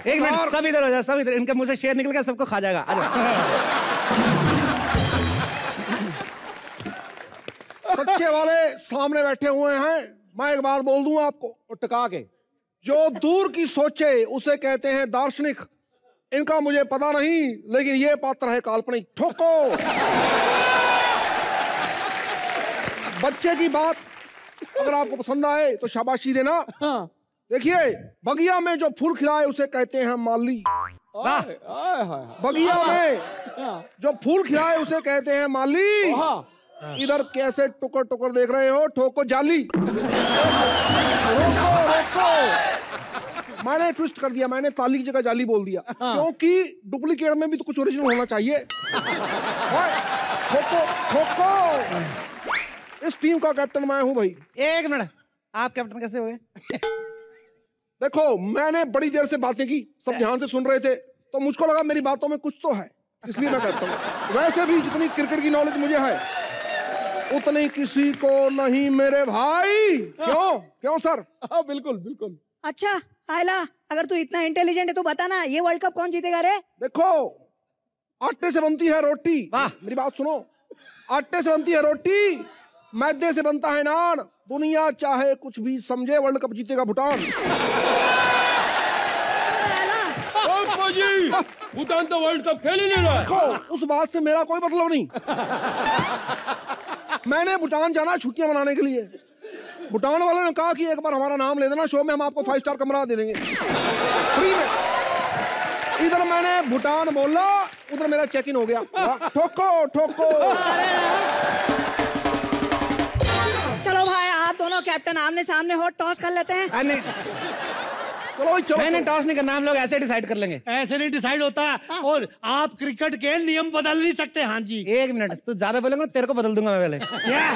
एक मिनट, सब इधर हो जाओ, सब इधर। इनके मुंह से शेर निकल गया, सबको खा जाएगा। आ जाओ। सच्चे वाले सामने बैठे हुए हैं। मैं एक बात बोल दूं आपको और टिका के, जो दूर की सोचे उसे कहते हैं दार्शनिक। इनका मुझे पता नहीं, लेकिन ये पात्र है काल्पनिक। ठोको। बच्चे की बात अगर आपको पसंद आए तो शाबाशी देना। हाँ। देखिए, बगिया में जो फूल खिलाए उसे कहते हैं माली। बगिया में जो फूल खिलाए उसे कहते हैं माली। इधर कैसे टुकर टुकर देख रहे हो? ठोको जाली। रोको रोको। मैंने ट्विस्ट कर दिया, मैंने ताली की जगह जाली बोल दिया। क्योंकि डुप्लीकेट में भी तो कुछ ओरिजिनल होना चाहिए। ठोको ठोको। इस टीम का कैप्टन मैं हूं भाई। एक मिनट, आप कैप्टन कैसे हो गए? देखो, मैंने बड़ी देर से बातें की, सब ध्यान से सुन रहे थे, तो मुझको लगा मेरी बातों में कुछ तो है, इसलिए मैं कैप्टन हूं। वैसे भी जितनी क्रिकेट की नॉलेज मुझे है उतनी किसी को नहीं मेरे भाई। क्यों क्यों सर? बिल्कुल बिल्कुल। अच्छा आयला, अगर तू इतना इंटेलिजेंट है तो बता ना, ये वर्ल्ड कप कौन जीतेगा रे? देखो, आटे से बनती है रोटी। मेरी बात सुनो। आटे से बनती है रोटी, मैदे से बनता है नान। दुनिया चाहे कुछ भी समझे, वर्ल्ड कप जीतेगा भूटान। भूटान तो वर्ल्ड कप खेल ही नहीं रहा है। देखो, उस बात से मेरा कोई मतलब नहीं। मैंने भूटान जाना छुट्टियां मनाने के लिए। भूटान वाले ने कहा कि एक बार हमारा नाम ले देना, शो में हम आपको 5 स्टार कमरा दे देंगे फ्री में। इधर मैंने भूटान बोला, उधर मेरा चेक इन हो गया। ठोको ठोको। चलो भाई, आप दोनों कैप्टन आमने सामने हो, टॉस कर लेते हैं। नहीं, चलो भाई चलो। मैंने टॉस नहीं करना, हम लोग ऐसे डिसाइड कर लेंगे। ऐसे नहीं डिसाइड होता, और आप क्रिकेट के नियम बदल नहीं सकते। हाँ जी। एक मिनट, तू ज्यादा बोलेगा तेरे को बदल दूंगा मैं पहले।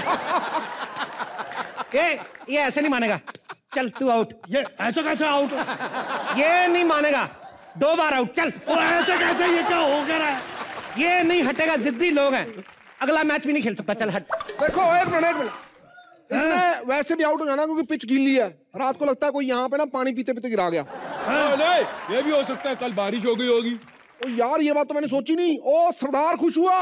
ये ऐसे नहीं मानेगा। चल तू आउट। ये ऐसा कैसे आउट? ये नहीं मानेगा, 2 बार आउट। चल। ऐसे कैसे? ये क्या हो गया है? ये नहीं हटेगा, जिद्दी लोग हैं। अगला मैच भी नहीं खेल सकता। चल हट। देखो, एक मिनट। इसमें वैसे भी आउट हो जाना क्योंकि पिच गीली है। रात को लगता है कोई यहाँ पे ना पानी पीते पीते गिरा गया। नहीं, ये भी हो सकता है कल बारिश हो गई होगी। ओ यार, ये बात तो मैंने सोची नहीं। ओ सरदार खुश हुआ।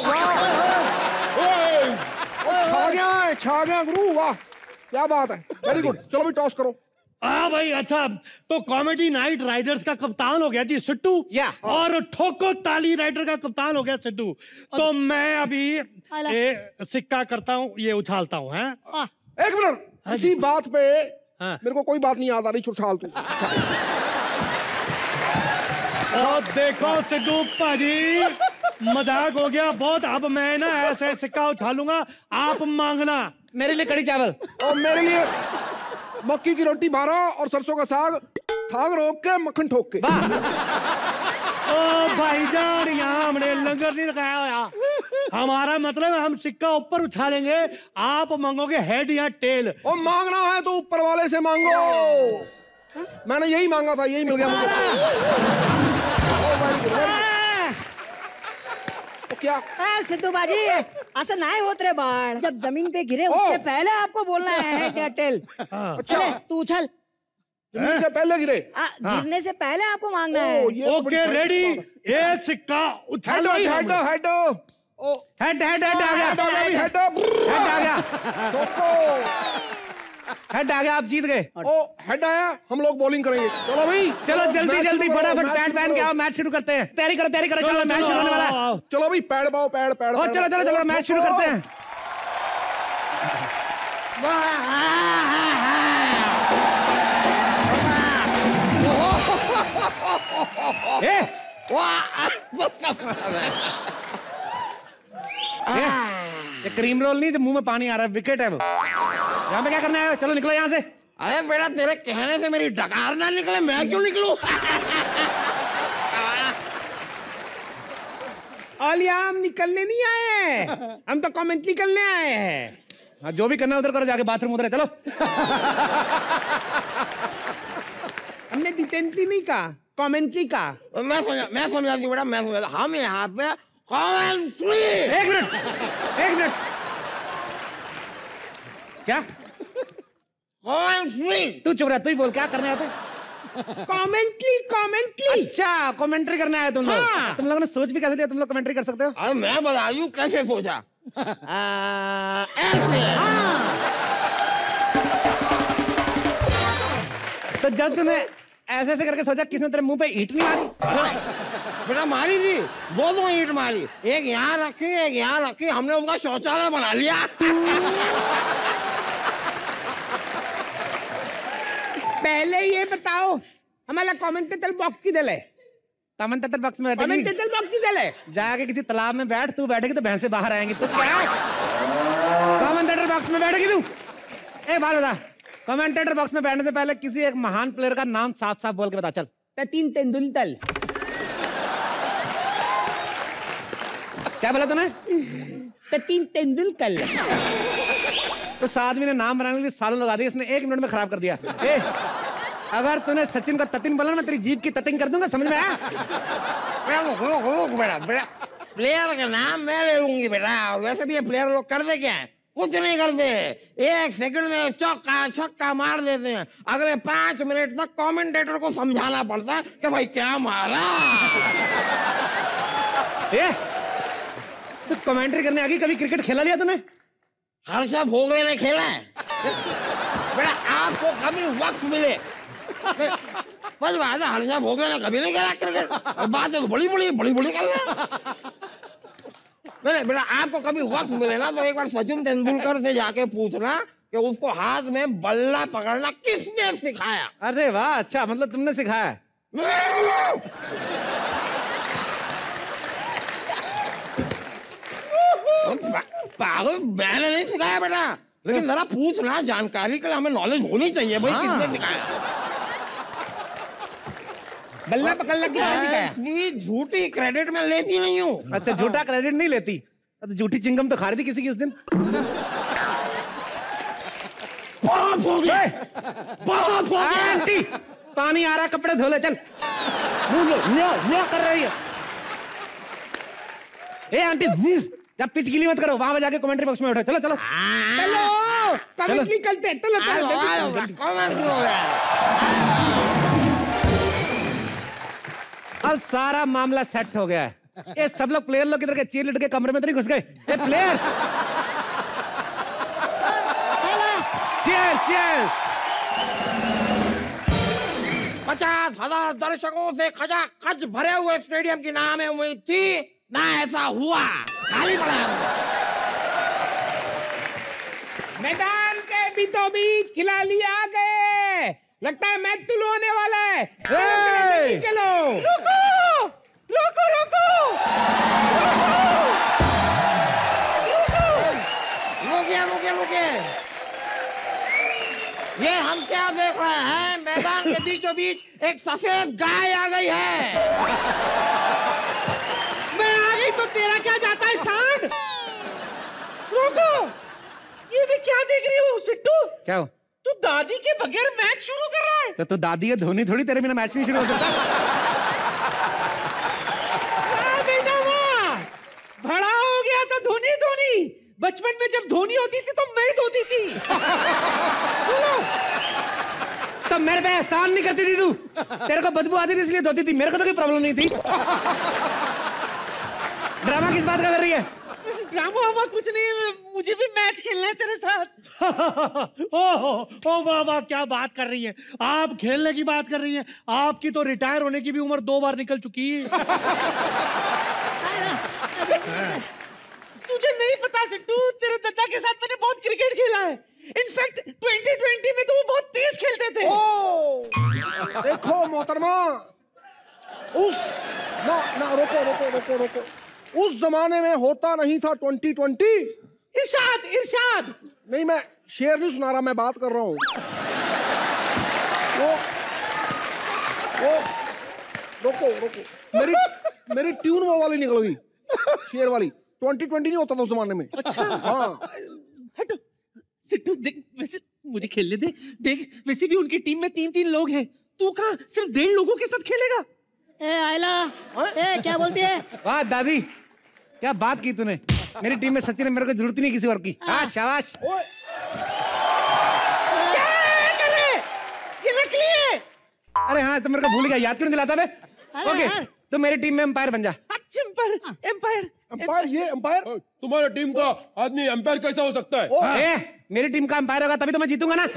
छा गया गुरु, वाह क्या बात है। Very good. चलो भी टॉस करो। हाँ भाई, अच्छा तो कॉमेडी नाइट राइडर्स का कप्तान हो गया जी सिट्टू, और ठोको ताली राइडर का कप्तान हो गया सिद्धू। तो मैं अभी सिक्का करता हूँ, ये उछालता हूँ। एक मिनट, इसी बात पे मेरे को कोई बात नहीं याद आ रही। उछाल तू। और देखो सिद्धू पाजी, मजाक हो गया बहुत। अब मैं ना ऐसे सिक्का उछालूंगा, आप मांगना। मेरे लिए कड़ी चावल और मेरे लिए मक्की की रोटी 12 और सरसों का साग। साग रोक के मक्खन ठोक के। ओ भाईजान, यहाँ हमने लंगर नहीं लगाया हुआ। हमारा मतलब हम सिक्का ऊपर उछालेंगे, आप मांगोगे हेड या टेल। और मांगना है तो ऊपर वाले से मांगो। मैंने यही मांगा था, यही मिल गया मुझे। क्या सिद्धू बाजी, ऐसा नहीं होत रे बाल। जब जमीन पे गिरे उससे पहले आपको बोलना है हेड या टेल। अच्छा, तू उछल। जमीन से पहले गिरे? गिरने से पहले आपको मांगना है। ओके रेडी, ये सिक्का उछालो। हेड हेड आ गया। आप जीत गए। ओ हेड आया, हम लोग बॉलिंग करेंगे। चलो भाई, चलो जल्दी फटाफट पैड पहन के आओ, मैच शुरू करते हैं। तैयारी करो चलो, मैच शुरू होने वाला है। चलो भाई, पैड पाओ, पैड। चलो मैच शुरू करते हैं। ये क्रीम रोल नहीं, मुंह में पानी आ रहा है। विकेट है वो। यहाँ पे क्या करना है? चलो निकलो यहाँ से। अरे बेटा, तेरे कहने से मेरी डकार ना निकले, मैं क्यों निकलूं? ओलिया, हम निकलने नहीं आए हैं, हम तो कमेंट्री करने आए हैं। हाँ, जो भी करना है उधर करो, जाके बाथरूम उधर है। चलो। हमने डिटेंटी नहीं कहा, कमेंट्री कहा। मैं समझा दी बेटा, मैं समझा। हम यहाँ पे कमेंट्री। एक मिनट। क्या? कमेंट्री। तू चुप रहा, तू ही बोल, क्या करना है? कमेंट्री। अच्छा, कमेंट्री करने आए तुम लोग। हाँ। तुम लोगों ने सोच भी कैसे लिया तुम लोग कमेंट्री कर सकते हो? अरे मैं बता रही हूँ कैसे सोचा। ऐसे। तो जब तूने ऐसे ऐसे करके सोचा, किसने तेरे मुंह पे ईंट नहीं मारी? बेटा मारी थी, दो ईंट मारी, एक यहाँ रखी एक यहाँ रखी, हमने उसका शौचालय बना लिया। पहले ये बताओ हमारा कमेंटेटर बॉक्स की दल है। कमेंटेटर बॉक्स में कमेंटेटर बॉक्स की दल है। जाके किसी तालाब में बैठ, तू बैठेगी तो भैंसे बाहर आएंगी। तू क्या कमेंटेटर बॉक्स में बैठेगी तू? ए बात बता, कमेंटेटर बॉक्स में बैठने से पहले किसी एक महान प्लेयर का नाम साफ साफ बोल के बता। चल। सचिन तेंदुलकर। क्या बोला तूने? सचिन तेंदुलकर। तो इस आदमी ने नाम बनाने के लिए सालों लगा दिया, इसने 1 मिनट में खराब कर दिया। ए, अगर तूने सचिन का ततिन बोला ना, तेरी जीभ की ततिन कर दूंगा, समझ में आया? बेटा प्लेयर का नाम मैं ले लूंगी बेटा। और वैसे भी ये प्लेयर लोग करते क्या है? कुछ नहीं करते, 1 सेकंड में चौका छक्का मार देते हैं। अगले 5 मिनट तक कमेंटेटर को समझाना पड़ता है कि भाई क्या मारा। तू कमेंट्री करने आ गई, कभी क्रिकेट खेला लिया तूने? हर्षा भोगले ने खेला है बेटा। आपको कभी वक्त मिले, सच बात है, हर्षा भोगले ने कभी नहीं खेला क्रिकेट। और बात है तो बड़ी कर रहा। बेटा आपको कभी वक्त मिले ना, तो एक बार सचिन तेंदुलकर से जाके पूछना कि उसको हाथ में बल्ला पकड़ना किसने सिखाया। अरे वाह, अच्छा, मतलब तुमने सिखाया? पागल, मैंने नहीं सिखाया बेटा, लेकिन जरा पूछना, जानकारी के लिए हमें नॉलेज होनी चाहिए भाई। हाँ। किसने सिखाया? बल्ला पकड़ना किसने सिखाया? झूठी क्रेडिट में लेती नहीं हूँ। अच्छा, झूठा क्रेडिट नहीं लेती? तो झूठी चिंगम तो खा रही थी किसी की उस दिन। पाप हो गया, पाप हो गया। आंटी, पानी आ रहा, कपड़े धो ले, चल। लो कर रही है। ए आंटी, जब पिच गिली मत करो, वहां पर जाके कमेंट्री बॉक्स में बैठो। चलो चलो चलो, कमेंट्री करते हैं। चलो अब सारा मामला सेट हो गया है। ये सब लोग प्लेयर लोग इधर के चीयरलीडर के कमरे में तो नहीं घुस गए? ये प्लेयर, चीयर्स चीयर्स। 50,000 दर्शकों से खचाखच भरे हुए स्टेडियम की ना हमें उम्मीद थी, ना ऐसा हुआ, खाली पड़ा। मैदान के बीतों बीच खिलाड़ी आ गए, लगता है मैच शुरू होने वाला है। चलो रुको रुको रुको रुके। ये हम क्या देख रहे हैं? मैदान के बीचों बीच एक सफेद गाय आ गई है। मैं आ गई तो तेरा क्या जाता है सांड? रुको, ये भी क्या देख रही हो सिट्टू? क्या हो? तू दादी के बगैर मैच शुरू कर रहा है? तो तू दादी है, धोनी थोड़ी, तेरे बिना मैच नहीं शुरू हो सकता। बेटा वाह, बड़ा हो गया तो धोनी। बचपन में जब धोनी होती थी तो मैं धोती थी। तब मेरे पे एहसान नहीं करती थी तू? तेरे को बदबू आती थी इसलिए धोती थी, मेरे को तो कोई प्रॉब्लम नहीं थी। ड्रामा किस बात का कर रही है? ड्रामा कुछ नहीं, मुझे भी मैच खेलना है तेरे साथ। ओ वाह वाह, क्या बात कर रही है आप? खेलने की बात कर रही हैं? आपकी तो रिटायर होने की भी उम्र 2 बार निकल चुकी है। तुझे नहीं पता सिट्टू, तेरे दादा के साथ मैंने बहुत क्रिकेट खेला है। इनफैक्ट 2020 में तो वो बहुत तेज खेलते थे। देखो मोहतरमा, रोको। उस जमाने में होता नहीं था 2020। इरशाद नहीं, मैं शेर नहीं सुना रहा, मैं बात कर रहा हूँ। रोको, मेरी ट्यून वो वाली निकल गई, शेर वाली। 2020 नहीं होता था उस जमाने में। अच्छा हाँ। हटो सिट्टू, देख वैसे मुझे खेलने दे। देख वैसे भी उनकी टीम में 3-3 लोग हैं, तू कहाँ सिर्फ 1.5 लोगों के साथ खेलेगा? आयला, क्या बोलती है? वाह दादी, क्या बात की तूने। मेरी टीम में सचिन है, मेरे को जरूरत ही नहीं किसी और की। हाँ शाबाश। क्या कर रहे? ये नकली है। अरे हाँ, तो मेरे को भूल गया, याद क्यों नहीं दिलाता बे? ओके, तो मेरी टीम में एम्पायर बन जा। एम्पायर ये एम्पायर तुम्हारे टीम का आदमी एम्पायर कैसा हो सकता है? मेरी टीम का एम्पायर होगा तभी तो मैं जीतूंगा ना।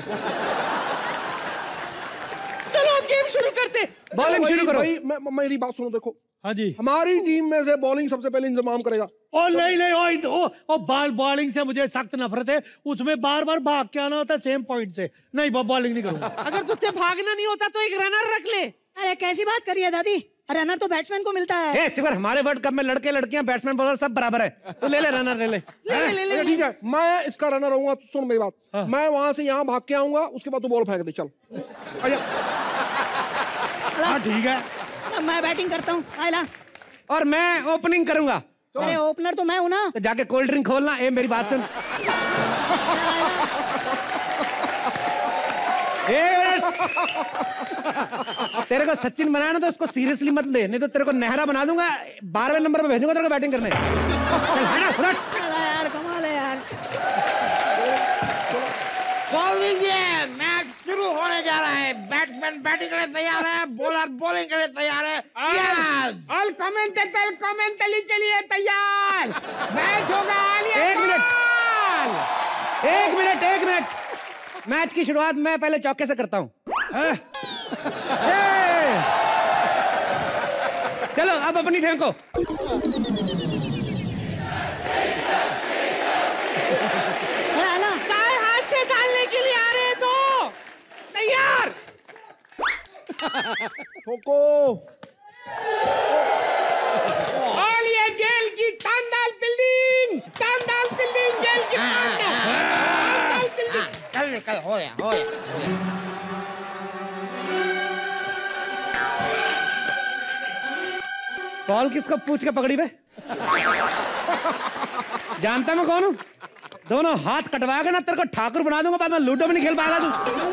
चलो अब गेम शुरू करते। बॉलिंग शुरू करो। मेरी बात सुनो, देखो हाँ जी, हमारी टीम में से बॉलिंग सबसे पहले इंतजाम करेगा। ओ नहीं, बॉलिंग से मुझे सख्त नफरत है, उसमें बार बार भाग के आना होता है सेम पॉइंट से। नहीं, बॉलिंग नहीं करूंगा। अगर तुझसे भागना नहीं होता तो एक रनर रख ले। अरे कैसी बात करी है दादी, रनर तो बैट्समैन को मिलता है। हमारे वर्ल्ड कप में लड़के लड़कियां बैट्समैन बॉलर सब बराबर है, तो ले ले रनर, ले ले। ठीक है, मैं इसका रनर रहूंगा। सुन मेरी बात, मैं वहां से यहाँ भाग के आऊंगा, उसके बाद तू बॉल फेंक दे। चल हाँ ठीक है, मैं बैटिंग करता हूँ। आइला, और मैं ओपनिंग करूंगा। अरे ओपनर तो मैं हूँ ना। तो जाके कोल्ड ड्रिंक खोलना। मेरी बात सुन। तेरे को सचिन बनाया ना तो उसको सीरियसली मत ले, नहीं तो तेरे को नेहरा बना दूंगा, 12वें नंबर पे भेजूंगा तेरे को बैटिंग करने। चल यार कमाल है यार। बॉलिंग मैच शुरू होने जा रहा है। बैट्समैन बैटिंग के लिए तैयार है, बॉलर बॉलिंग के लिए तैयार है। ऑल कमेंटेटर चलिए तैयार। मैच होगा। एक मिनट। मैच की शुरुआत मैं पहले चौके से करता हूँ। चलो अब अपनी फेंको। काय हाथ से डालने के लिए आ रहे हैं तो तैयार। ठोको। और ये गेल की तांडाल फील्डिंग गेल की तांडाल फील्डिंग। कल हो गया। बॉल किसको पूछ के पकड़ी बे? जानता मैं कौन हूँ? दोनों हाथ कटवा के ना तेरे को ठाकुर बना दूंगा, बाद में लूडो भी नहीं खेल पाएगा तू।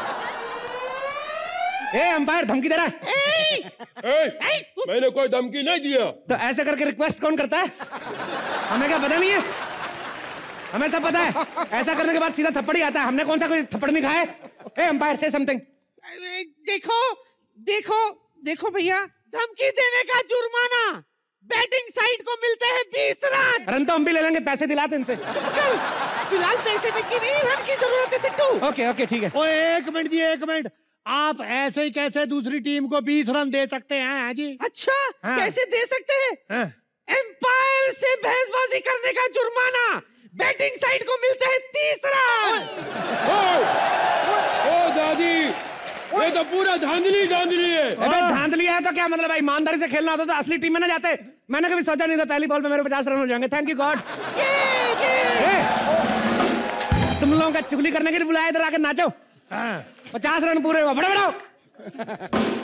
अंपायर धमकी दे रहा है। मैंने कोई धमकी नहीं दिया। तो ऐसे करके रिक्वेस्ट कौन करता है? हमें क्या पता नहीं है? हमें सब पता है। ऐसा करने के बाद सीधा थप्पड़ ही आता है। हमने कौन सा कोई थप्पड़ नहीं खाया? अंपायर से समथिंग। देखो भैया, धमकी देने का जुर्माना बैटिंग साइड को मिलते हैं 20 रन। रन तो हम भी ले लेंगे, पैसे दिलाते इनसे। फिलहाल पैसे की नहीं, रन की जरूरत है सिट्टू। ओके ठीक है। ओ एक मिनट, आप ऐसे ही कैसे दूसरी टीम को 20 रन दे सकते हैं जी? अच्छा कैसे दे सकते हैं? एम्पायर से बहसबाजी करने का जुर्माना बैटिंग साइड को मिलते हैं 30 रन। ओ दादी, ये तो पूरा धांधली है। धांधली है तो क्या मतलब भाई? ईमानदारी से खेलना होता तो असली टीम में ना जाते। मैंने कभी सोचा नहीं था पहली बॉल पे मेरे 50 रन हो जाएंगे। Thank you God. तुम लोगों का चुगली करने के लिए बुलाया, इधर आकर नाचो। 50 रन पूरे हुआ। बड़ा